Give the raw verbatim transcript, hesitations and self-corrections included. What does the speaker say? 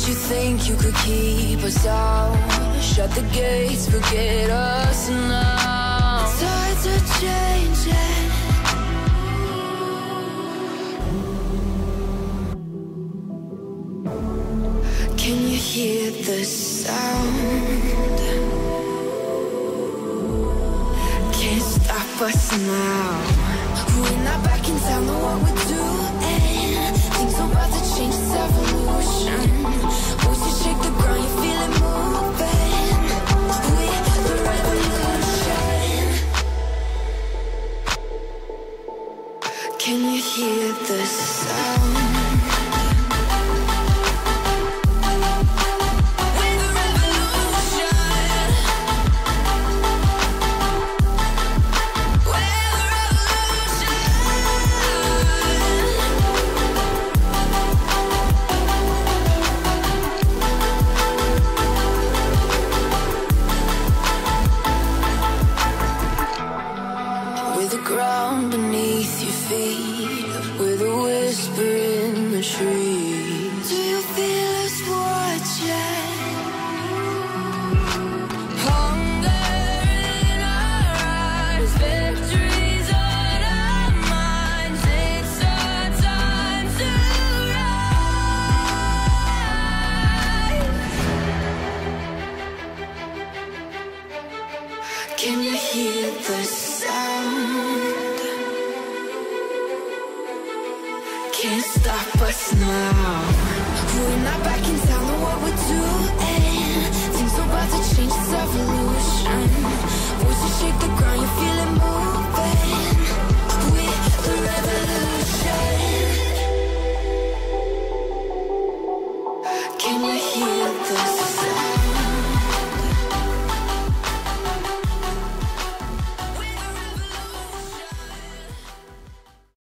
you think you could keep us out? Shut the gates, forget us now. The tides are changing. Can you hear the sound? Can't stop us now. We're not back in town, know what we're doing. Things are about to change, it's evolution. Voices shake the ground, you feel it moving. We're the revolution. Can you hear the sound? Can you hear the sound? Can't stop us now. We're not back in town, know what we're doing.